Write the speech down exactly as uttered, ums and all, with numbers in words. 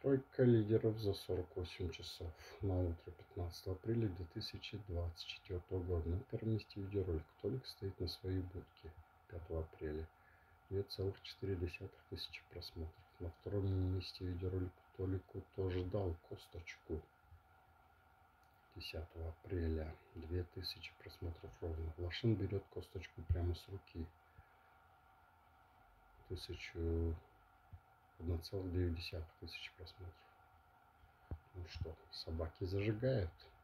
Тройка лидеров за сорок восемь часов на утро пятнадцатого апреля две тысячи двадцать четвёртого года. На первом месте видеоролик. Толик стоит на своей будке пятого апреля. две целых четыре десятых тысячи просмотров. На втором месте видеоролик Толику тоже дал косточку. десятого апреля. две тысячи просмотров ровно. Лошин берет косточку прямо с руки. Тысячу одна целых девять десятых тысячи просмотров. Ну что, собаки зажигают.